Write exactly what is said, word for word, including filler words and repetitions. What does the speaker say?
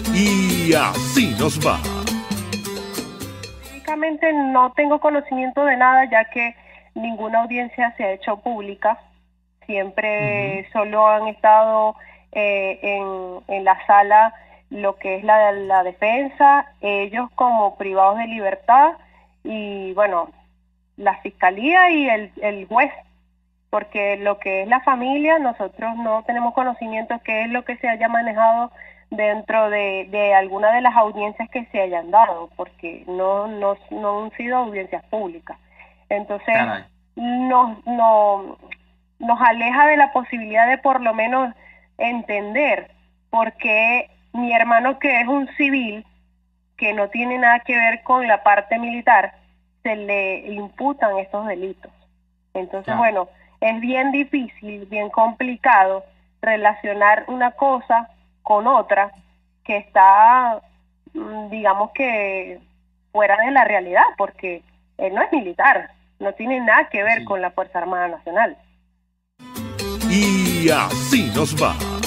Y así nos va. Técnicamente no tengo conocimiento de nada, ya que ninguna audiencia se ha hecho pública. Siempre uh-huh. solo han estado eh, en, en la sala lo que es la, la defensa, ellos como privados de libertad y, bueno, la fiscalía y el, el juez, porque lo que es la familia, nosotros no tenemos conocimiento de qué es lo que se haya manejado dentro de, de alguna de las audiencias que se hayan dado, porque no, no, no han sido audiencias públicas. Entonces, nos, no, nos aleja de la posibilidad de por lo menos entender por qué mi hermano, que es un civil, que no tiene nada que ver con la parte militar, se le imputan estos delitos. Entonces, claro. bueno, es bien difícil, bien complicado relacionar una cosa con otra que está, digamos que, fuera de la realidad, porque él no es militar, no tiene nada que ver sí. con la Fuerza Armada Nacional. Y así nos va.